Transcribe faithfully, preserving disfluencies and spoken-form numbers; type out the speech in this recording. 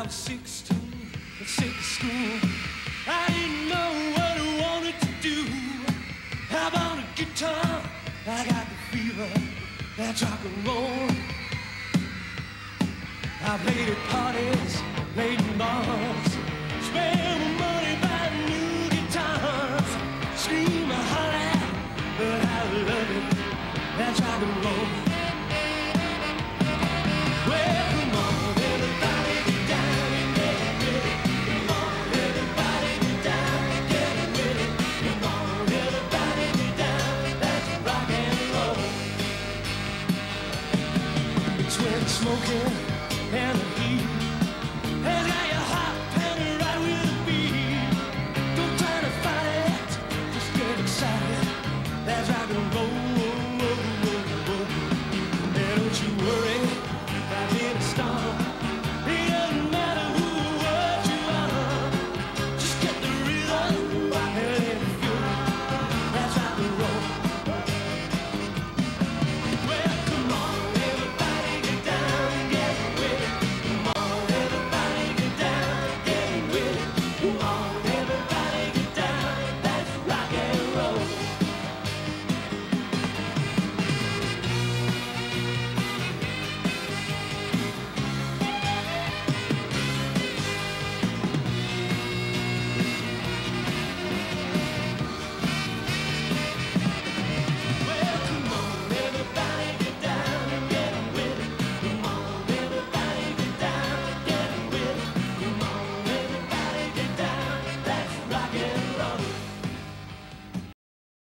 was sixteen, sick of school. I didn't know what I wanted to do. I bought a guitar, I got the fever, that's rock and roll. I played at parties, played in bars, spent my money buying new guitars. Scream or holler, but I love it, that's rock and roll. Well, come on, everybody get down and get ready. Come on, everybody get down and get ready. Come on, everybody get down, that's rock and roll. It's when it's smoking and the heat